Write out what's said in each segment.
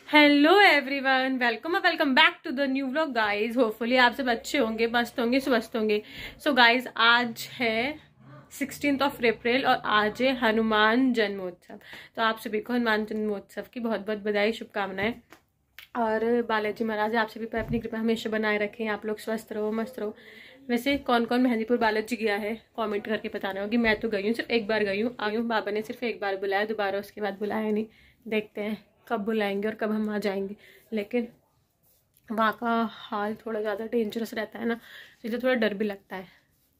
Hello everyone, welcome back to the new vlog guys. Hopefully आप सब अच्छे होंगे, मस्त होंगे, स्वस्थ होंगे। सो गाइज, आज है 16 अप्रैल और आज है हनुमान जन्मोत्सव। तो आप सभी को हनुमान जन्मोत्सव की बहुत बहुत बधाई, शुभकामनाएं। और बालाजी महाराज आप सभी पर अपनी कृपा हमेशा बनाए रखें। आप लोग स्वस्थ रहो, मस्त रहो। वैसे कौन कौन मेहंदीपुर बालाजी गया है कमेंट करके बताना होगी। मैं तो गई हूँ, सिर्फ एक बार गई हूँ, आई हूँ। बाबा ने सिर्फ एक बार बुलाया, दोबारा उसके बाद बुलाया नहीं। देखते हैं कब बुलाएंगे और कब हम आ जाएंगे। लेकिन वहाँ का हाल थोड़ा ज़्यादा डेंजरस रहता है ना, इसलिए थोड़ा डर भी लगता है।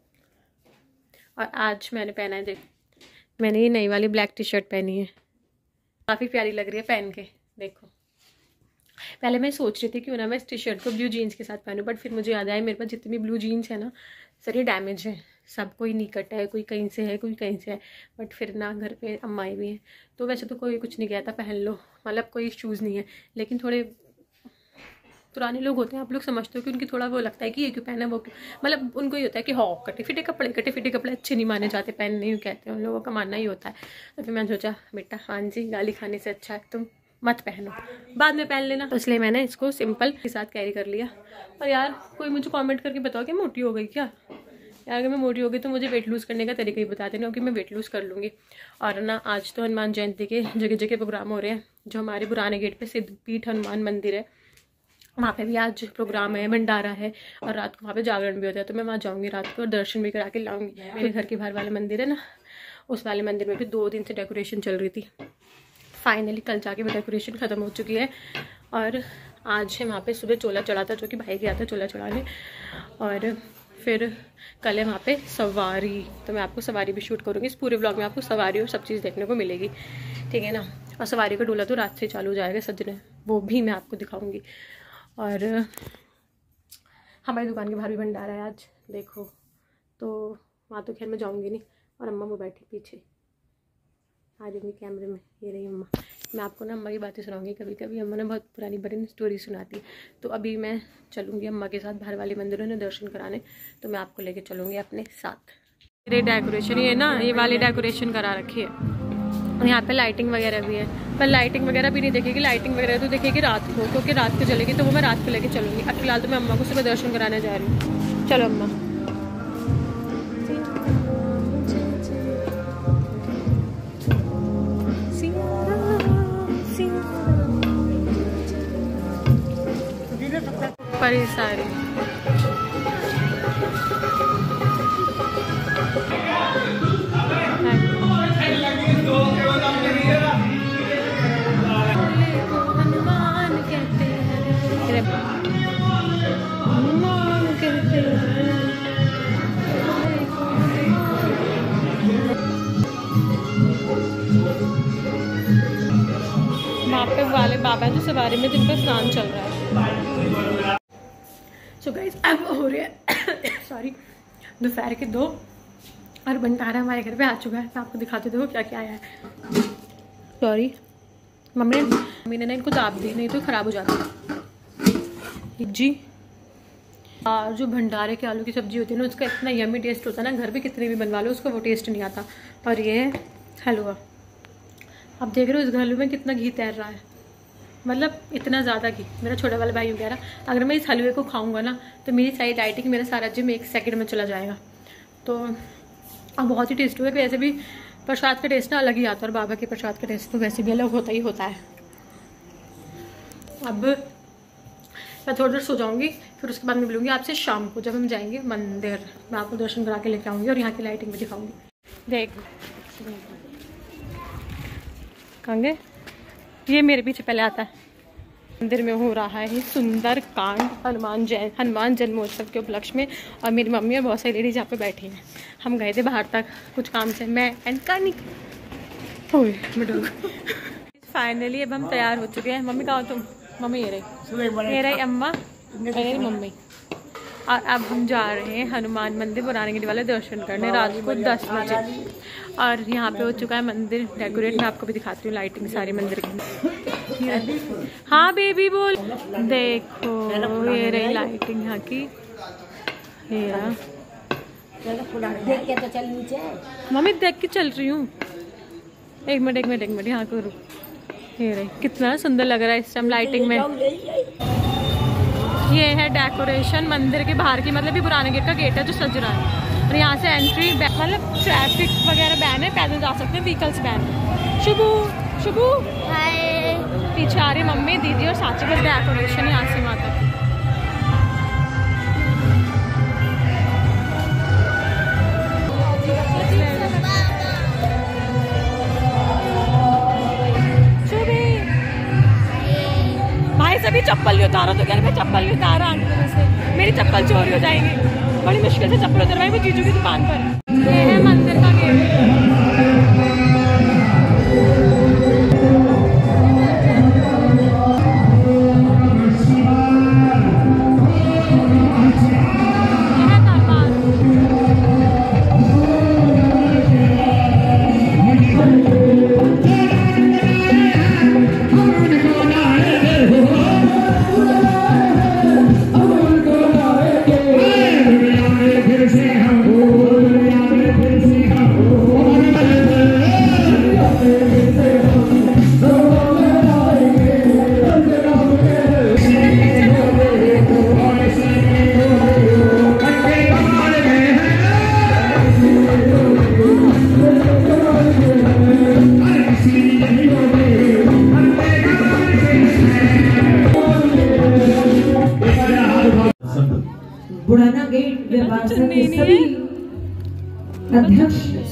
और आज मैंने पहना है, देख, मैंने ये नई वाली ब्लैक टी शर्ट पहनी है, काफ़ी प्यारी लग रही है पहन के। देखो, पहले मैं सोच रही थी कि ना मैं इस टी शर्ट को ब्लू जीन्स के साथ पहनूं, बट फिर मुझे याद आया मेरे पास जितनी भी ब्लू जीन्स है ना, सारी डैमेज है। सब कोई निकट है, कोई कहीं से है, कोई कहीं से है। बट फिर ना घर पे अम्माई भी हैं, तो वैसे तो कोई कुछ नहीं कहता, पहन लो, मतलब कोई इश्यूज़ नहीं है। लेकिन थोड़े पुराने लोग होते हैं, आप लोग समझते हो कि उनकी थोड़ा वो लगता है कि ये क्यों पहना, वो क्यों, मतलब उनको ये होता है कि हाँ कटे फिटे कपड़े अच्छे नहीं माने जाते, पहनने ही कहते हैं, उन लोगों का मानना ही होता है। तो फिर मैंने सोचा बेटा हाँ जी, गाली खाने से अच्छा है तुम मत पहनो, बाद में पहन लेना। तो इसलिए मैंने इसको सिंपल के साथ कैरी कर लिया। और यार कोई मुझे कमेंट करके बताओ कि मोटी हो गई क्या। यार अगर मैं मोटी हो गई तो मुझे वेट लूज़ करने का तरीका ही बता देना, क्योंकि मैं वेट लूज़ कर लूँगी। और ना आज तो हनुमान जयंती के जगह जगह प्रोग्राम हो रहे हैं। जो हमारे पुराने गेट पे सिद्धपीठ हनुमान मंदिर है, वहाँ पे भी आज प्रोग्राम है, भंडारा है, और रात को वहाँ पे जागरण भी होता है। तो मैं वहाँ जाऊँगी रात को और दर्शन भी करा के लाऊंगी। मेरे घर के बाहर वाले मंदिर है ना, उस वाले मंदिर में भी 2 दिन से डेकोरेशन चल रही थी। फाइनली कल जाके वो डेकोरेशन ख़त्म हो चुकी है। और आज है वहाँ पे सुबह चोला चढ़ा था, जो कि भाई गया था चोला चढ़ाने। और फिर कल है वहाँ पे सवारी, तो मैं आपको सवारी भी शूट करूँगी। इस पूरे ब्लॉग में आपको सवारी और सब चीज़ देखने को मिलेगी, ठीक है ना। और सवारी का डोला तो रात से चालू हो जाएगा सजने, वो भी मैं आपको दिखाऊँगी। और हमारी दुकान के बाहर भी भंडारा है आज, देखो। तो वहाँ तो खैर मैं जाऊँगी नहीं। और अम्मा वो बैठी पीछे, आ जाऊँगी कैमरे में, ये रही अम्मा। मैं आपको ना अम्मा की बातें सुनाऊंगी। कभी कभी अम्मा ने बहुत पुरानी पुरानी स्टोरी सुनाती है। तो अभी मैं चलूँगी अम्मा के साथ बाहर वाले मंदिरों में दर्शन कराने, तो मैं आपको लेके चलूँगी अपने साथ। ये डेकोरेशन, ये ना ये वाली डेकोरेशन करा रखी है। यहाँ पे लाइटिंग वगैरह भी है, पर लाइटिंग वगैरह भी नहीं देखेगी। लाइटिंग वगैरह तो देखेगी रात को, क्योंकि रात को चलेगी, तो वो मैं रात को लेके चलूँगी। अब फिलहाल तो मैं अम्मा को सुबह दर्शन कराने जा रही हूँ। चलो अम्मा। पर सारी हनुमान कहते हैं, हनुमान कहते हैं। वहाँ पे वाले बाबा जो सवारी में जिनका स्नान चल रहा है। सो गाइस, अब हो रही है सॉरी, दोपहर के 2 और भंडारा हमारे घर पे आ चुका है। मैं आपको दिखाते देखो क्या क्या आया है। सॉरी, मम्मी ने ना इनको दाब दी, नहीं तो ख़राब हो जाती जी। और जो भंडारे के आलू की सब्ज़ी होती है ना, उसका इतना यम्मी टेस्ट होता है ना, घर पे कितने भी बनवा लो उसको वो टेस्ट नहीं आता। और ये हलवा, आप देख रहे हो इस हलवे में कितना घी तैर रहा है, मतलब इतना ज़्यादा घी। मेरा छोटा वाला भाई कह रहा अगर मैं इस हलवे को खाऊंगा ना तो मेरी सारी डाइटिंग, मेरा सारा जिम 1 सेकंड में चला जाएगा। तो अब बहुत ही टेस्ट हुआ। वैसे भी प्रसाद का टेस्ट ना अलग ही आता है, और बाबा के प्रसाद का टेस्ट तो वैसे भी अलग होता ही होता है। अब मैं थोड़ी देर सो जाऊँगी, फिर उसके बाद मैं मिलूँगी आपसे शाम को, जब हम जाएंगे मंदिर। मैं आपको दर्शन करा के लेके आऊँगी और यहाँ की लाइटिंग भी दिखाऊँगी। देख कहेंगे, ये मेरे पीछे पहले आता है। मंदिर में हो रहा है सुंदर कांड हनुमान जन्मोत्सव के उपलक्ष्य में। और मेरी मम्मी और बहुत सारी लेडीज यहाँ पे बैठी हैं। हम गए थे बाहर तक कुछ काम से, मैं एंड कानी फाइनली अब हम तैयार हो चुके हैं। मम्मी कहाँ हो तुम? मम्मी ये रही अम्मा, मेरी मम्मी। और अब हम जा रहे हैं हनुमान मंदिर पुराने गेट वाले दर्शन करने रात को 10 बजे। और यहाँ पे हो चुका है मंदिर डेकोरेट। मैं आपको भी दिखाती हूँ लाइटिंग सारी मंदिर की। हाँ बेबी बोल, देखो ये रही लाइटिंग यहाँ की। देख के तो चल नीचे। मम्मी देख के चल रही हूँ। एक मिनट यहाँ को रुक। ये रही, कितना सुंदर लग रहा है इस टाइम लाइटिंग में। ये है डेकोरेशन मंदिर के बाहर की, मतलब ये पुराने गेट का गेट है जो सज रहा है। और यहाँ से एंट्री मतलब ट्रैफिक वगैरह बैन है, पैदल जा सकते हैं, व्हीकल्स बैन है। शुभू शुभू हाय, पीछे आ रही मम्मी दीदी और साची पर डेकोरेशन यहाँ से माता की। भाई सभी चप्पल नहीं उतारो तो क्या, मैं चप्पल नहीं उतारा आंटी से, मेरी चप्पल चोरी हो जाएगी। बड़ी मुश्किल से चप्पल उतरवाई वो जीजू की दुकान पर। ये है मंदिर का गेट। बुढ़ाना गेट व्यापार संघ के सभी अध्यक्ष,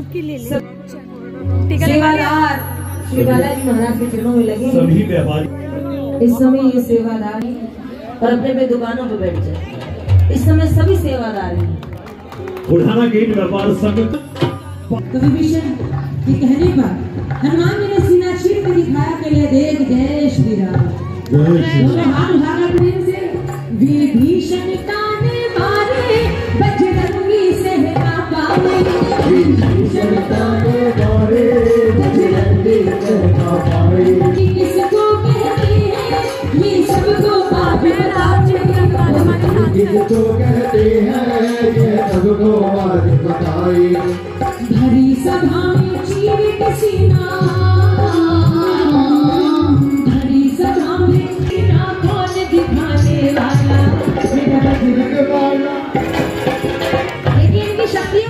सेवादार श्री बालाजी महाराज के चरणों में लगे सभी व्यापारी इस समय ये सेवादार हैं और अपने अपने दुकानों पर बैठ जाए। इस समय सभी सेवादार हैं। बुढ़ाना गेट व्यापार संघ कविभूषण के कहने पर हनुमान जी ने सीना चीर कर दिखाया के लिए देख जय श्री राम। हाथ उठाना प्रेम से, विभीषण ताने मारे बजरंगी से ना पावे, विभीषण ताने मारे बजरंगी से ना पावे। किसको कहते हैं ये सबको आप बताओ, किसको कहते हैं ये सबको आप बताइए। भरी सभा में चीर के सीना, भरी सभा में सीना कौन दिखाने वाला, मेरा बजरंग वाला। लेकिन इनकी शक्ति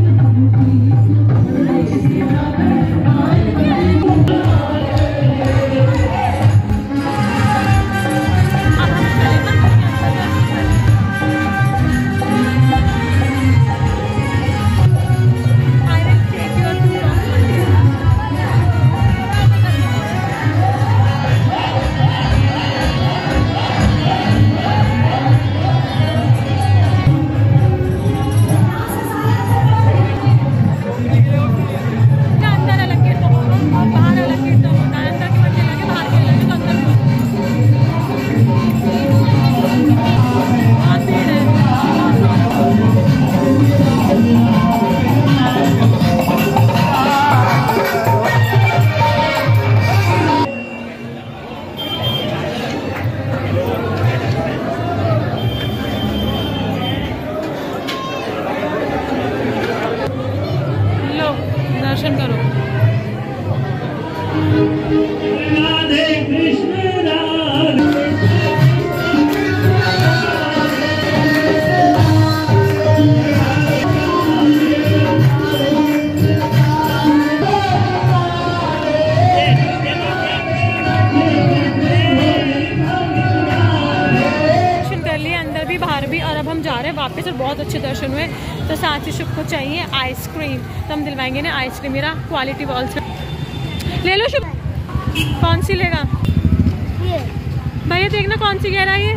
दर्शन करो। राधे कृष्ण राधे। अंदर भी बाहर भी, और अब हम जा रहे हैं वापस और बहुत अच्छे दर्शन हुए। तो साथ ही शुभ को चाहिए आइसक्रीम, तो हम दिलवाएंगे ना आइसक्रीम। मेरा क्वालिटी वॉल्स ले लो शुभ। कौन सी लेगा ये भैया, देखना कौन सी कह रहा है ये।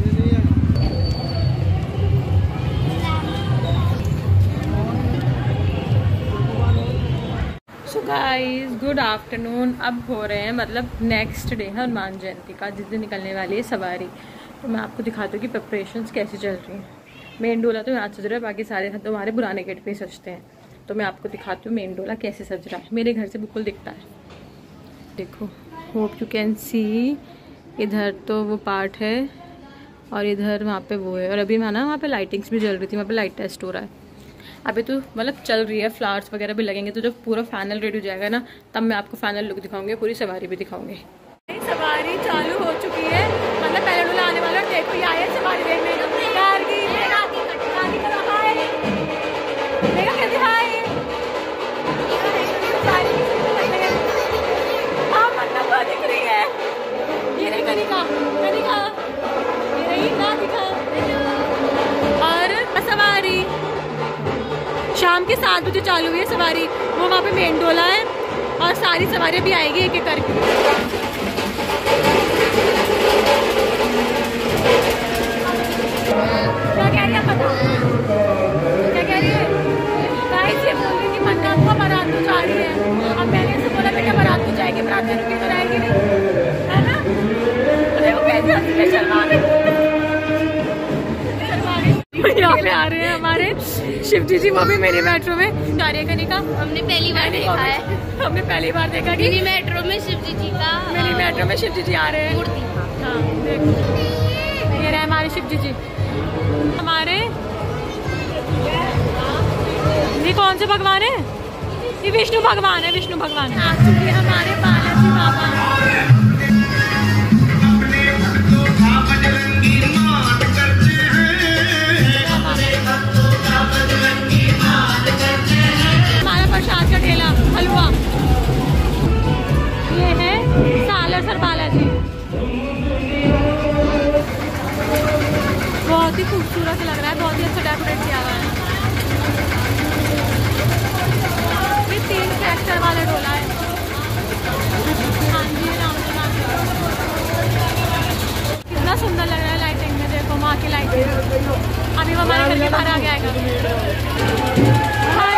So guys good afternoon. अब हो रहे हैं मतलब नेक्स्ट डे है हनुमान जयंती का, जिस दिन निकलने वाली है सवारी। तो मैं आपको दिखाती हूँ कि प्रिपरेशंस कैसे चल रही हैं। मेन डोला तो यहाँ सज रहा है, बाकी सारे तो हमारे पुराने गेट पे सजते हैं। तो मैं आपको दिखाती हूँ मेन डोला कैसे सज रहा है। मेरे घर से बिल्कुल दिखता है, देखो, होप यू कैन सी। इधर तो वो पार्ट है और इधर वहाँ पे वो है। और अभी मैं ना वहाँ पे लाइटिंग्स भी जल रही थी, वहाँ पे लाइट टेस्ट हो रहा है। अभी तो मतलब चल रही है, फ्लावर्स वगैरह भी लगेंगे, तो जब पूरा फाइनल रेडी हो जाएगा ना तब मैं आपको फाइनल लुक दिखाऊंगी, पूरी सवारी भी दिखाऊंगी। सवारी चालू हो चुकी है, मतलब पहले डोला आने वाला, देखो ये आया सवारी देखने। दिख रही है ये नहीं कनिका, ये नहीं राधिका। और सवारी शाम के 7 बजे चालू हुई है सवारी, वो वहाँ पे मेन डोला है और सारी सवारी भी आएगी एक एक करके। क्या कह रही है पता? क्या कह रही है? गाइस ये बोल रही थी मन्ना आपका बारात तो जा रही है। अब मैंने से बोला बेटा बारात तो जाएगी, बारात में रुकी तो रहेगी नहीं, है ना? देखो कैसे हंसते शर्मा यहाँ पे आ रहे हैं हमारे शिवजी जी, वो भी मेरी मेट्रो में जा रही है। कनिका हमने पहली बार देखा है, हमने पहली बार देखा कि मिनी मेट्रो में शिवजी जी का मिनी मेट्रो में शिवजी जी आ रहे हैं। मूर्ति। हाँ देखो ये रहे हमारे शिवजी जी। हमारे ये कौन से भगवान है? ये विष्णु भगवान है, विष्णु भगवान। आ चुके हैं हमारे बालाजी बाबा। हमारा प्रसाद का ठेला हलवा, ये है सालासर बालाजी। बहुत ही खूबसूरत लग रहा है, बहुत ही अच्छा डेकोरेट किया हुआ है। ये 3 ट्रैक्टर वाला डोला है। हाँ जी कितना सुंदर लग रहा है लाइटिंग में, देखो माँ की लाइटिंग। अभी वो हमारे घर के बाहर आ गया।